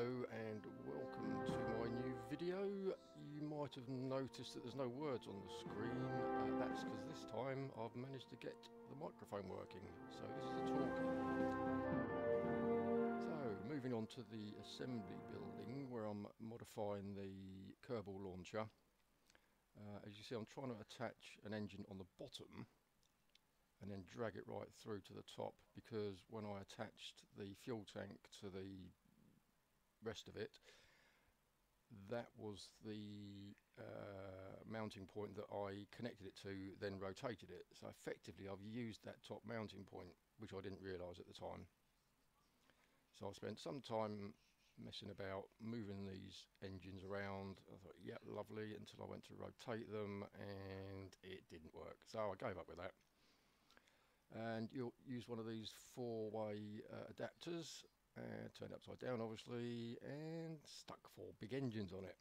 Hello and welcome to my new video. You might have noticed that there's no words on the screen. That's because this time I've managed to get the microphone working. So this is a talkie. So moving on to the assembly building where I'm modifying the Kerbal launcher. As you see, I'm trying to attach an engine on the bottom and then drag it right through to the top, because when I attached the fuel tank to the rest of it, that was the mounting point that I connected it to, then rotated it. So effectively I've used that top mounting point, which I didn't realise at the time. So I spent some time messing about moving these engines around. I thought, yeah, lovely, until I went to rotate them and it didn't work. So I gave up with that. And you'll use one of these four-way adapters, turned upside down obviously, and stuck four big engines on it.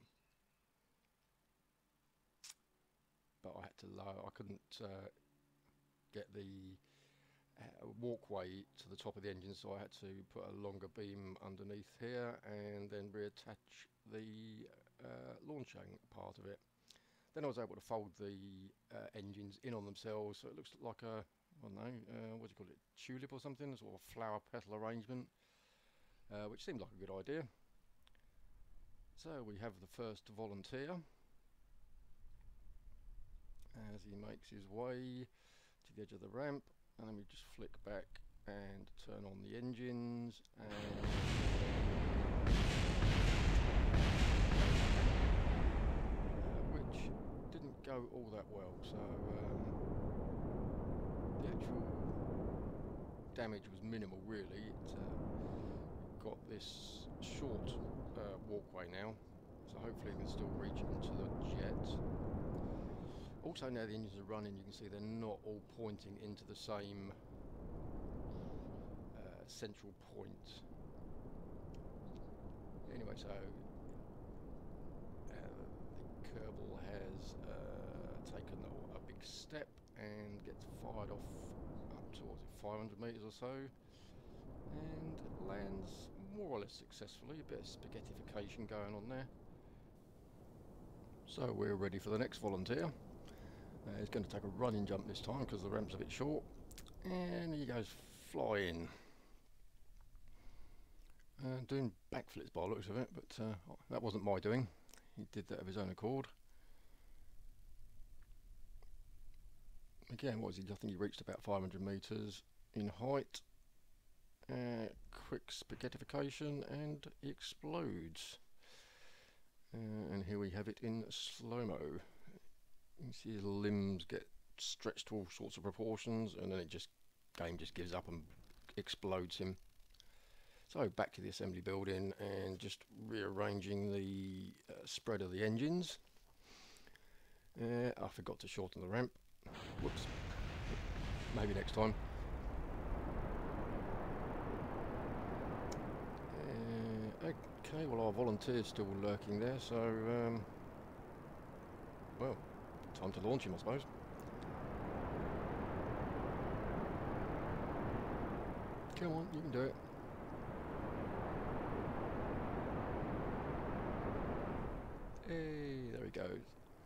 But I had to lower, I couldn't get the walkway to the top of the engine, so I had to put a longer beam underneath here and then reattach the launching part of it. Then I was able to fold the engines in on themselves, so it looks like a, I don't know, what do you call it, tulip or something, sort of flower petal arrangement, which seemed like a good idea. So we have the first volunteer as he makes his way to the edge of the ramp, and then we just flick back and turn on the engines, and which didn't go all that well. So the actual damage was minimal really. It got this short walkway now, so hopefully we can still reach into the jet. Also, now the engines are running, you can see they're not all pointing into the same central point. Anyway, so the Kerbal has taken a big step and gets fired off up towards 500 meters or so, and lands more or less successfully. A bit of spaghettification going on there. So we're ready for the next volunteer. He's going to take a running jump this time because the ramp's a bit short, and he goes flying, doing backflips by the looks of it, but that wasn't my doing. He did that of his own accord. Again, what was he? I think he reached about 500 meters in height. Quick spaghettification, and he explodes. And here we have it in slow-mo. You can see his limbs get stretched to all sorts of proportions, and then game just gives up and explodes him. So back to the assembly building and just rearranging the spread of the engines. I forgot to shorten the ramp. Whoops. Maybe next time. Okay, well, our volunteer's still lurking there, so well, time to launch him, I suppose. Come on, you can do it. Hey, there he goes.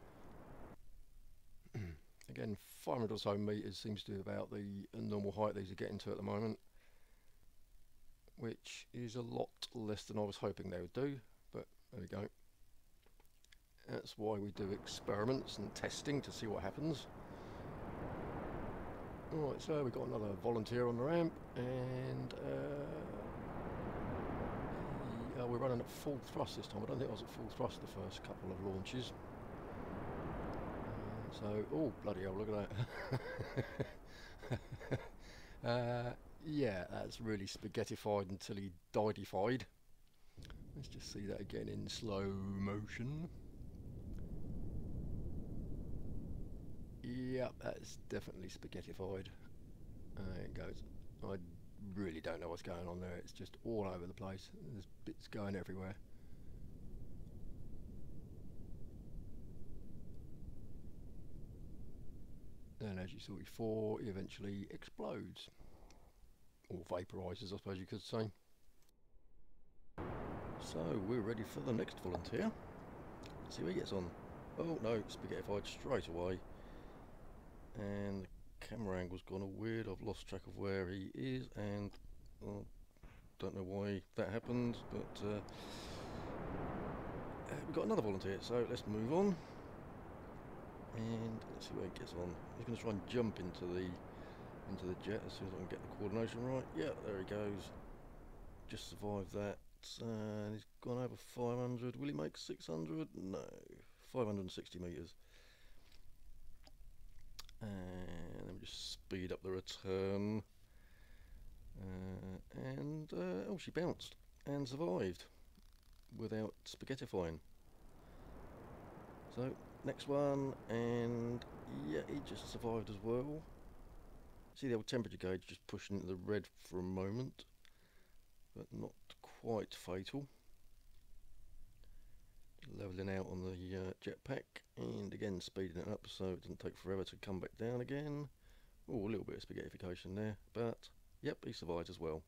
Again, 500 or so meters seems to be about the normal height these are getting to at the moment, which is a lot less than I was hoping they would do, but there we go. That's why we do experiments and testing, to see what happens. Alright, so we've got another volunteer on the ramp, and we're running at full thrust this time. I don't think I was at full thrust the first couple of launches. So, oh bloody hell, look at that. Yeah, that's really spaghettified until he diedified. Let's just see that again in slow motion. Yep, that's definitely spaghettified. There it goes. I really don't know what's going on there. It's just all over the place. There's bits going everywhere. And as you saw before, he eventually explodes. Or vaporises, I suppose you could say. So we're ready for the next volunteer. Let's see how he gets on. Oh no, spaghettified straight away. And the camera angle's gone all weird. I've lost track of where he is, and don't know why that happened, but we've got another volunteer, so let's move on. And let's see where he gets on. He's going to try and jump into the jet as soon as I can get the coordination right. Yeah, there he goes. Just survived that. And he's gone over 500. Will he make 600? No. 560 metres. And then we just speed up the return. Oh, she bounced and survived without spaghettifying. So, next one, and yeah, he just survived as well. See the old temperature gauge just pushing into the red for a moment, but not quite fatal. Levelling out on the jetpack, and again speeding it up so it doesn't take forever to come back down again. Oh, a little bit of spaghettification there, but yep, he survived as well.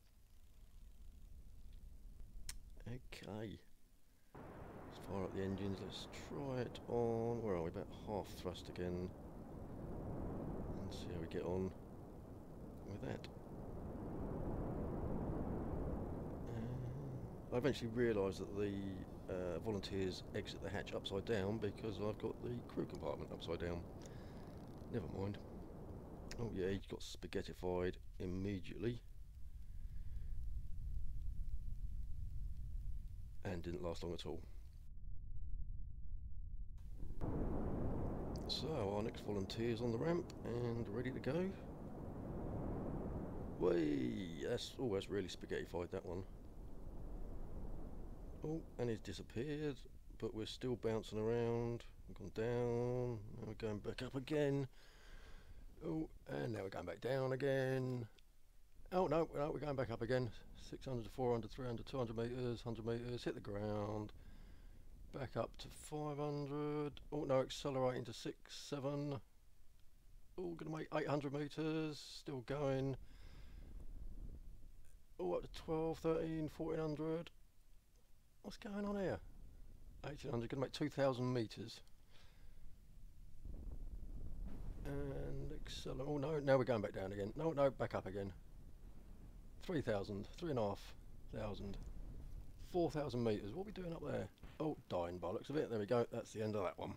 Okay, let's fire up the engines. Let's try it on, where are we, about half thrust again, and see how we get on with that. I eventually realised that the volunteers exit the hatch upside down because I've got the crew compartment upside down. Never mind. Oh yeah, he got spaghettified immediately and didn't last long at all. So our next volunteer's on the ramp and ready to go. Whee! That's really spaghettified, that one. Oh, and he's disappeared, but we're still bouncing around. We've gone down, now we're going back up again. Oh, and now we're going back down again. Oh no, we're going back up again. 600 to 400, 300, 200 metres, 100 metres, hit the ground. Back up to 500. Oh no, accelerating to 6, 7. Oh, gonna make 800 metres, still going. Oh, up to 12, 13, 1400. What's going on here? 1800, gonna make 2000 metres. And accelerate. Oh no, now we're going back down again. No, back up again. 3,000, 3,500, 4,000 metres. What are we doing up there? Oh, dying by the looks of it. There we go. That's the end of that one.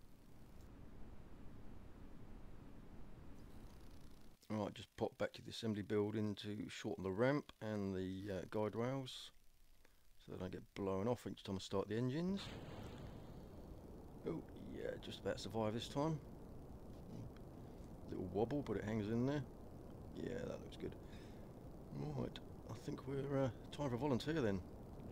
Alright, just pop back to the assembly building to shorten the ramp and the guide rails so they don't get blown off each time I start the engines. Oh, yeah, just about survive this time. Little wobble, but it hangs in there. Yeah, that looks good. Right, I think we're time for a volunteer then.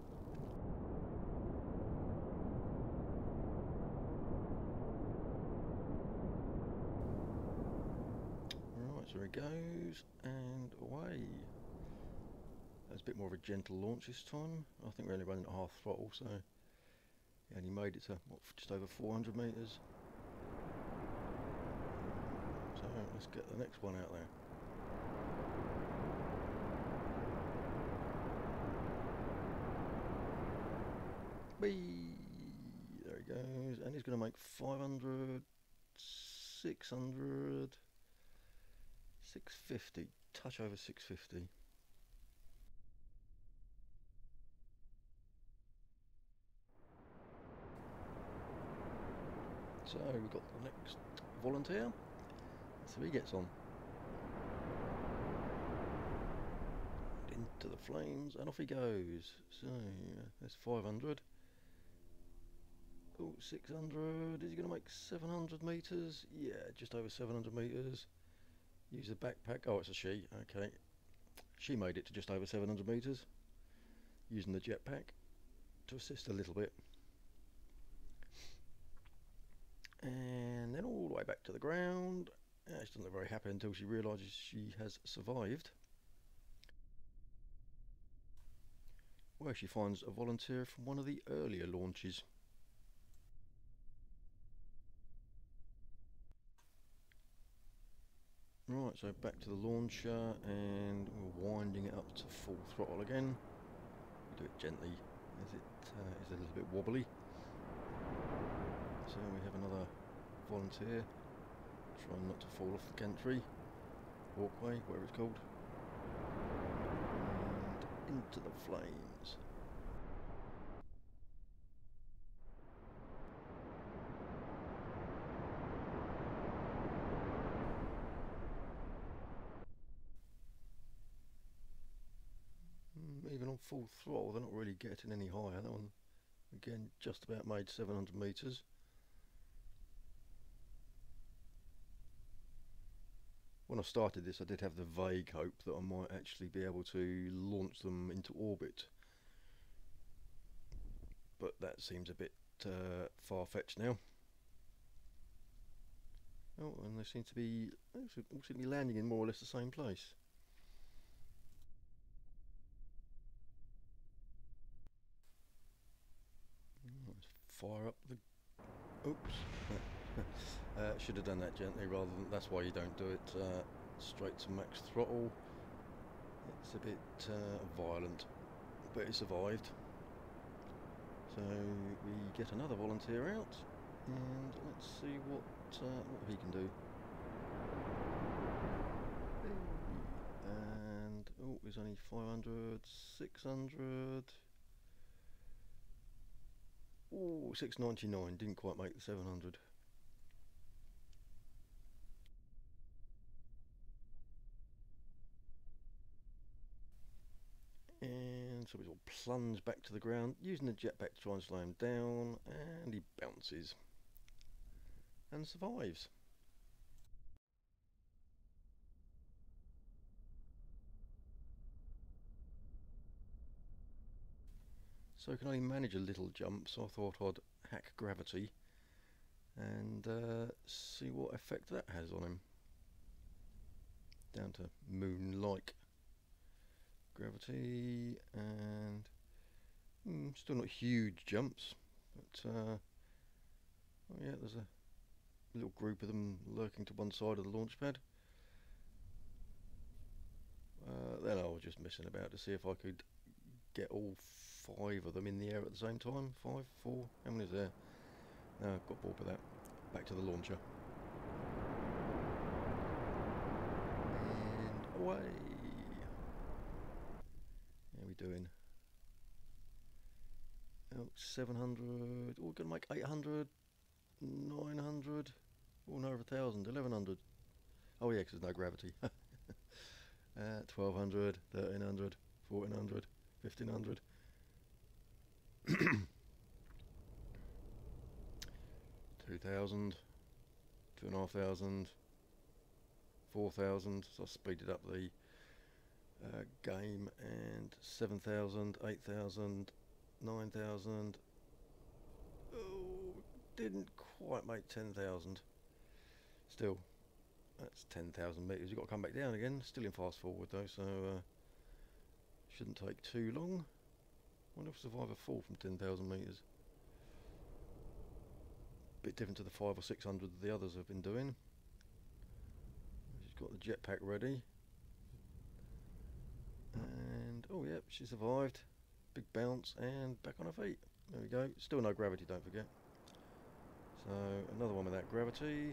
Right, so he goes, and away. That's a bit more of a gentle launch this time. I think we're only running at half throttle, so he only made it to, what, just over 400 metres. So let's get the next one out there. Whee! There he goes, and he's going to make 500, 600, 650, touch over 650. So we've got the next volunteer. Let's see how he gets on. Into the flames, and off he goes. So there's 500. Oh, 600. Is he going to make 700 metres? Yeah, just over 700 metres. Use the backpack. Oh, it's a she. Okay. She made it to just over 700 metres using the jetpack to assist a little bit. And then all the way back to the ground. She doesn't look very happy until she realises she has survived, where she finds a volunteer from one of the earlier launches. Right, so back to the launcher, and we're winding it up to full throttle again. We do it gently, as it is a little bit wobbly. So we have another volunteer trying not to fall off the gantry, walkway, whatever it's called, and into the flames. Even on full throttle, they're not really getting any higher. That one, again, just about made 700 metres. When I started this, I did have the vague hope that I might actually be able to launch them into orbit, but that seems a bit far-fetched now. Oh, and they seem to be landing in more or less the same place. Let's fire up the... Oops. Should have done that gently rather than... That's why you don't do it straight to max throttle. It's a bit violent, but it survived. So we get another volunteer out, and let's see what he can do. And oh, he's only 500, 600. Oh, 699. Didn't quite make the 700. And so he's all plunged back to the ground, using the jetpack to try and slow him down, and he bounces and survives. So I can only manage a little jump, so I thought I'd hack gravity and see what effect that has on him. Down to moon-like gravity, and still not huge jumps, but oh yeah, there's a little group of them lurking to one side of the launch pad. Then I was just messing about to see if I could get all 5 of them in the air at the same time. 5, 4, how many is there? No, I've got bored with that. Back to the launcher. And away! How are we doing? Oh, 700. Oh, we're going to make 800, 900. Oh, no, over 1,000, 1,100. Oh, yeah, because there's no gravity. 1,200, 1,300, 1,400, 1,500. 2,000, 2,500, 4,000. So I speeded up the game, and 7,000, 8,000, 9,000. Oh, didn't quite make 10,000. Still, that's 10,000 metres. You've got to come back down again. Still in fast forward though, so shouldn't take too long. Wonder if I survive a fall from 10,000 metres. Bit different to the 500 or 600 that the others have been doing. She's got the jetpack ready. And oh yep, she survived. Big bounce and back on her feet. There we go. Still no gravity, don't forget. So another one without gravity.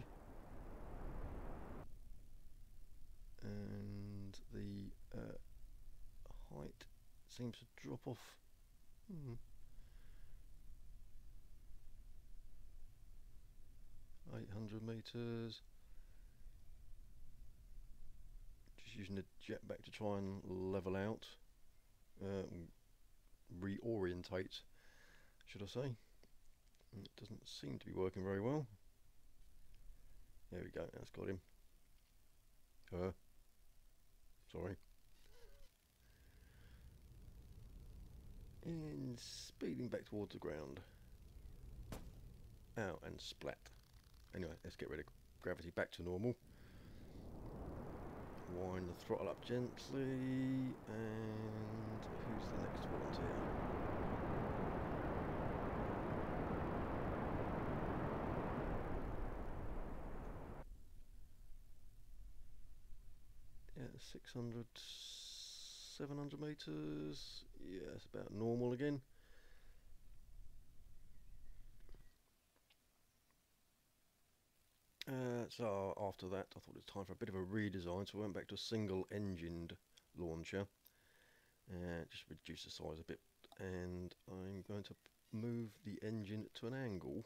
And the height seems to drop off. 800 metres. Just using the jetpack to try and level out, reorientate, should I say. It doesn't seem to be working very well. There we go, that's got him. Sorry. And speeding back towards the ground. Ow, and splat. Anyway, let's get rid of gravity back to normal. Wind the throttle up gently, and who's the next volunteer? Yeah, 600, 700 metres. Yeah, it's about normal again. So after that, I thought it was time for a bit of a redesign, so I went back to a single-engined launcher. Just reduce the size a bit, and I'm going to move the engine to an angle,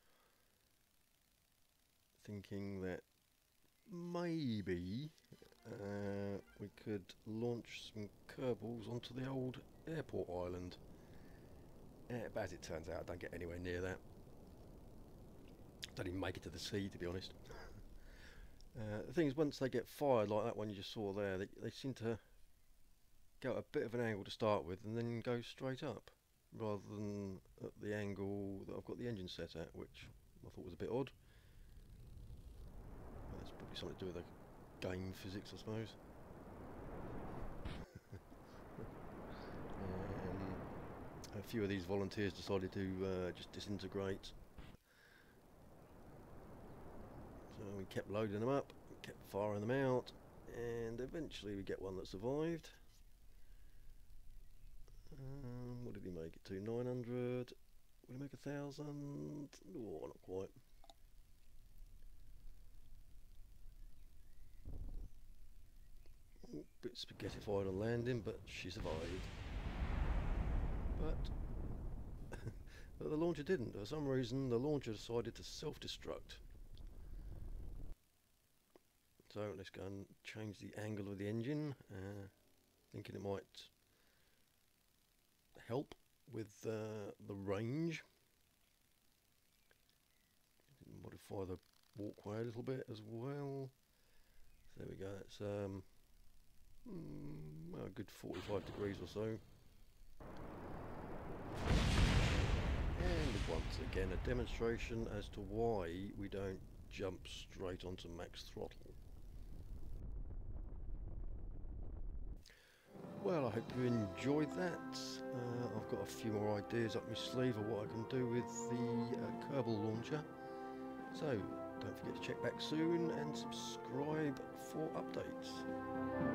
thinking that maybe we could launch some Kerbals onto the old airport island. But as it turns out, I don't get anywhere near that. Don't even make it to the sea, to be honest. The thing is, once they get fired like that one you just saw there, they seem to go at a bit of an angle to start with and then go straight up, rather than at the angle that I've got the engine set at, which I thought was a bit odd. Well, that's probably something to do with the game physics, I suppose. A few of these volunteers decided to just disintegrate. So we kept loading them up, kept firing them out, and eventually we get one that survived. What did he make it to? 900? Will he make 1,000? Oh, not quite. Oh, bit spaghettified on landing, but she survived. But the launcher didn't. For some reason, the launcher decided to self-destruct. So let's go and change the angle of the engine, thinking it might help with the range. Modify the walkway a little bit as well. So there we go. That's well, a good 45 degrees or so. And once again, a demonstration as to why we don't jump straight onto max throttle. Well, I hope you enjoyed that. I've got a few more ideas up my sleeve of what I can do with the Kerbal launcher. So, don't forget to check back soon and subscribe for updates.